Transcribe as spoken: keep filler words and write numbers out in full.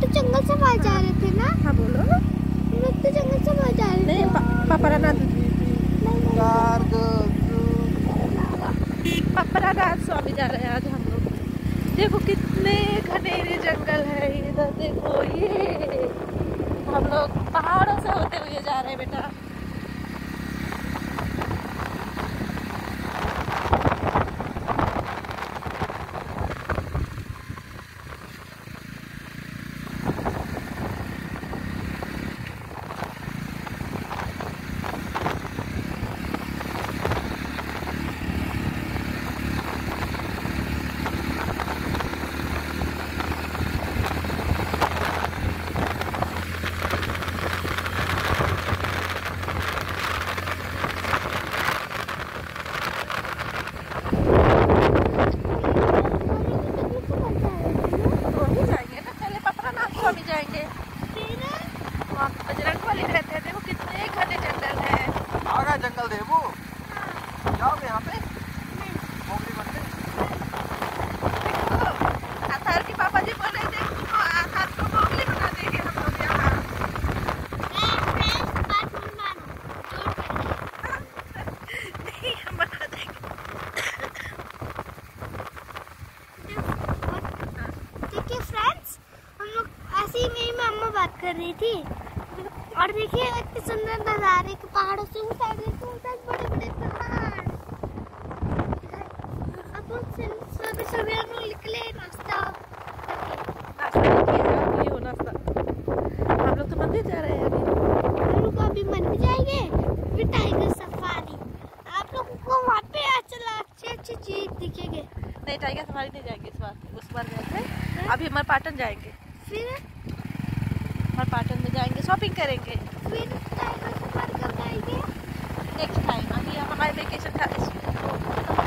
तो जंगल से बाहर जा रहे थे ना। हाँ बोलो। हम लोग तो जंगल से बाहर जा रहे थे। नहीं पापरानाथ पापरानाथ स्वामी जा रहे हैं आज हम लोग। देखो कितने घनेरे जंगल है इधर। देखो ये हम लोग पहाड़ों से होते हुए जा रहे हैं बेटा। जंगल देवो जाओगे यहाँ पे आधार के पापा जी बोल रहे थे आधार को मोगली बना देंगे हम लोग यहाँ। नहीं हम बना देंगे। देखिए फ्रेंड्स, हम लोग ऐसे ही मेरी मम्मा बात कर रही थी और देखिए इतने सुंदर नजारे के पहाड़ों से उस साइड देखो, उस साइड बड़े बड़े पहाड़। अब सुबह सुबह हम लोग निकले नाश्ता नाश्ता नहीं किया, ये हो नाश्ता। हम लोग तो मंदिर जा रहे हैं अभी। हम लोग अभी मंदिर जाएंगे, फिर टाइगर सफारी। आप लोगों को वहाँ पे चला अच्छे अच्छे चीज दिखेंगे। नहीं टाइगर सफारी नहीं जाएंगे इस बार, उस बार गए थे। अभी हमारे पाटन जाएंगे, फिर हमारे पाटन में जाएंगे, शॉपिंग करेंगे। फिर टाइगर सफारी कब जाएंगे? Next time. अभी हमारे वेकेशन था